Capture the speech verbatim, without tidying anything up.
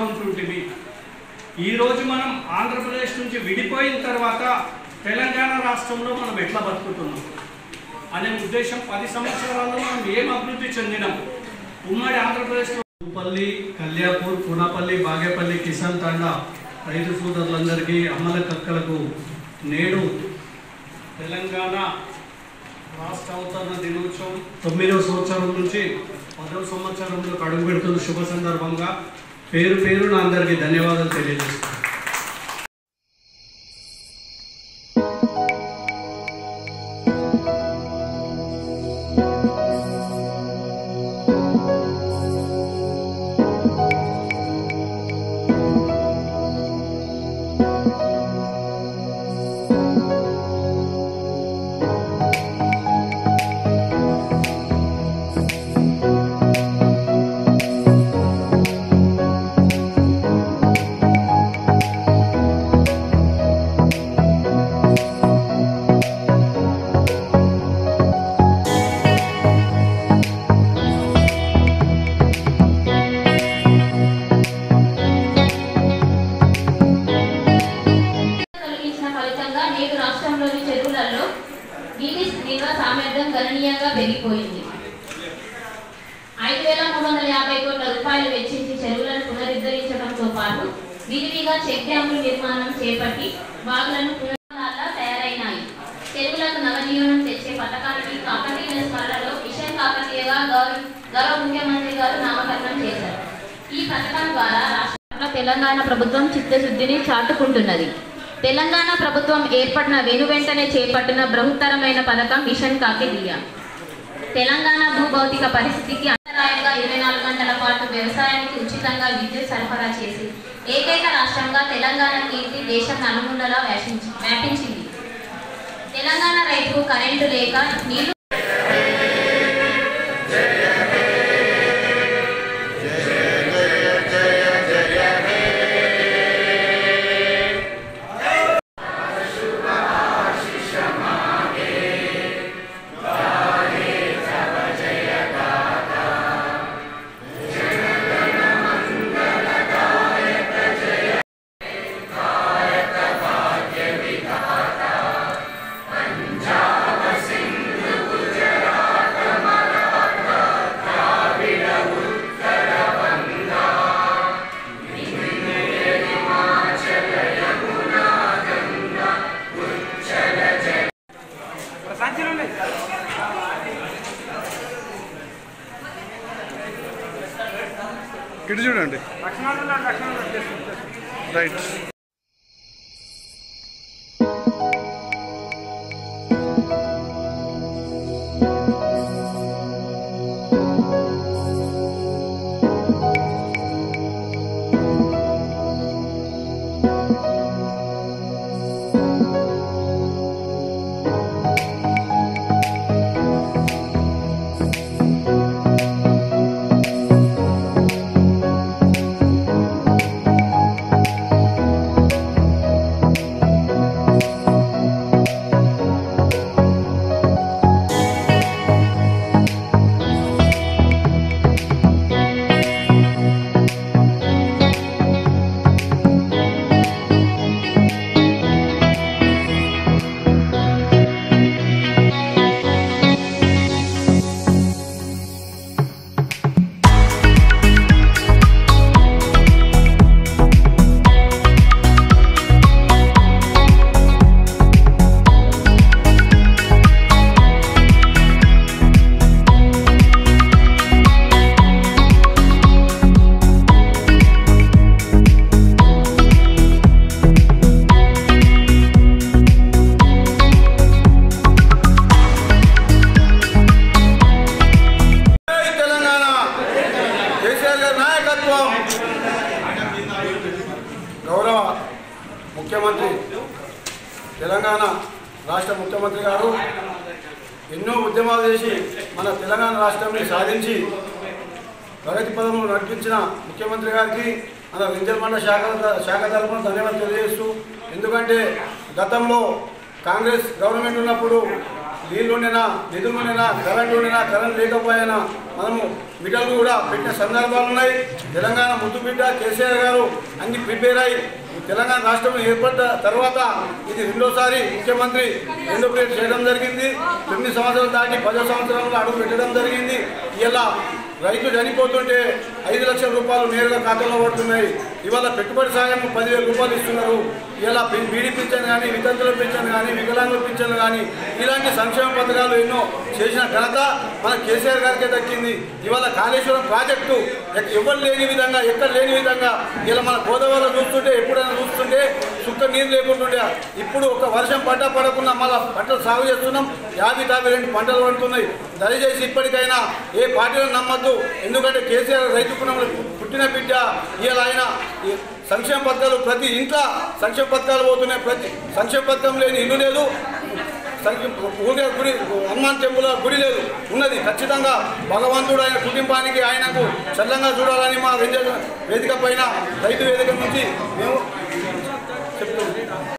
ఉంటుంటివి. ఈరోజు మనం ఆంధ్రప్రదేశ్ నుంచి విడిపోయిన తర్వాత తెలంగాణ రాష్ట్రంలో మనం ఎట్లా బతుకుతున్నాం అనే ఉద్దేశం, పది సంవత్సరాల్లో మనం ఏం అభివృద్ధి చెందినాం. ఉమ్మడి ఆంధ్రప్రదేశ్లో పల్లి, కల్యాపూర్, పునాపల్లి, బాగేపల్లి, కిసాన్ తండా రైతు సోదరులందరికీ, అమ్మల కక్కలకు నేడు తెలంగాణ రాష్ట్ర అవతరణ దినోత్సవం తొమ్మిదవ సంవత్సరం నుంచి పదవ సంవత్సరంలో అడుగు పెడుతున్న శుభ సందర్భంగా పేరు పేరున అందరికీ ధన్యవాదాలు తెలియజేస్తున్నాను. గణనీయంగా పెరిగిపోయింది. ఐదు వేల మూడు వందల యాభై కోట్ల రూపాయలు వెచ్చించి చెరువులను పునరుద్ధరించడంతో పాటు విరివిగా చెక్ డ్యాంల నిర్మాణం చేపట్టి వాగులను పునరుద్ధరణలా తయారైనాయి. చెరువులకు నవజీవనం తెచ్చే పథకానికి కాకతీయుల స్మరణలో మిషన్ కాకతీయగా గౌరవ గౌరవ ముఖ్యమంత్రి గారు నామకరణం చేశారు. ఈ పథకం ద్వారా రాష్ట్రంలో తెలంగాణ ప్రభుత్వం చిత్తశుద్ధిని చాటుకుంటున్నది. తెలంగాణ ప్రభుత్వం ఏర్పడిన వెను వెంటనే చేపట్టిన బృహత్తరమైన పథకం మిషన్ కాకతీయ. తెలంగాణ భూభౌతిక పరిస్థితికి అంతరాయంగా ఇరవై నాలుగు గంటల పాటు వ్యవసాయానికి ఉచితంగా విద్యుత్ సరఫరా చేసి ఏకైక రాష్ట్రంగా తెలంగాణ కీర్తి దేశం నలుమూలలా వ్యాపించింది. తెలంగాణ రైతుకు కరెంటు లేక నీళ్లు ఇటు చూడండి. రైట్. గౌరవ ముఖ్యమంత్రి తెలంగాణ రాష్ట్ర ముఖ్యమంత్రి గారు ఎన్నో ఉద్యమాలు చేసి మన తెలంగాణ రాష్ట్రాన్ని సాధించి ప్రగతి పదంలో నడిపించిన ముఖ్యమంత్రి గారికి మన రింజల్ మండల శాఖ శాఖ తరఫున ధన్యవాదాలు తెలియజేస్తూ, ఎందుకంటే గతంలో కాంగ్రెస్ గవర్నమెంట్ ఉన్నప్పుడు నీళ్ళు ఉండినా నిధులు ఉండినా కరెంట్ ఉండినా కరెంట్ లేకపోయినా మనము మిడలు కూడా పెట్టిన సందర్భాలు ఉన్నాయి. తెలంగాణ ముద్దు బిడ్డ కేసీఆర్ గారు అన్ని ప్రిపేర్ అయ్యి తెలంగాణ రాష్ట్రం ఏర్పడ్డ తర్వాత ఇది రెండోసారి ముఖ్యమంత్రి రెండో పీరియడ్ చేయడం జరిగింది. తొమ్మిది సంవత్సరాలు దాటి పదో సంవత్సరంలో అడుగు పెట్టడం జరిగింది. ఇలా రైతు చనిపోతుంటే ఐదు లక్షల రూపాయలు నేరుగా ఖాతాలో పడుతున్నాయి. ఇవాళ పెట్టుబడి సాయం పదివేల రూపాయలు ఇస్తున్నారు. ఇలా బీడీ పింఛన్ కానీ వితంతుల పింఛన్ కానీ వికలాంగుల పింఛన్ కానీ ఇలాంటి సంక్షేమ పథకాలు ఎన్నో చేసిన ఘనత మన కేసీఆర్ గారికే దక్కింది. ఇవాళ కాళేశ్వరం ప్రాజెక్టు ఎవరు లేని విధంగా ఎక్కడ లేని విధంగా ఇలా మన గోదావరిలో చూస్తుంటే ఎప్పుడైనా చూస్తుంటే సుక్క నీరు లేకుంటుండే ఇప్పుడు ఒక వర్షం పంట పడకుండా మళ్ళీ పంటలు సాగు చేస్తున్నాం. యాభై యాభై రెండు పంటలు పడుతున్నాయి. దయచేసి ఇప్పటికైనా ఏ పార్టీలను నమ్మద్దు. ఎందుకంటే కేసీఆర్ రైతు కుటుంబంలో పుట్టిన బిడ్డ. ఇలా ఆయన సంక్షేమ పథకాలు ప్రతి ఇంట్లో సంక్షేమ పథకాలు పోతున్నాయి. ప్రతి సంక్షేమ పథకం లేని ఇల్లు లేదు. ఊరికే గుడి హనుమాన్ టెంపుల్ గుడి లేదు ఉన్నది. ఖచ్చితంగా భగవంతుడు ఆయన కుటుంబానికి ఆయనకు చల్లంగా చూడాలని మా వేదిక పైన రైతు వేదిక నుంచి మేము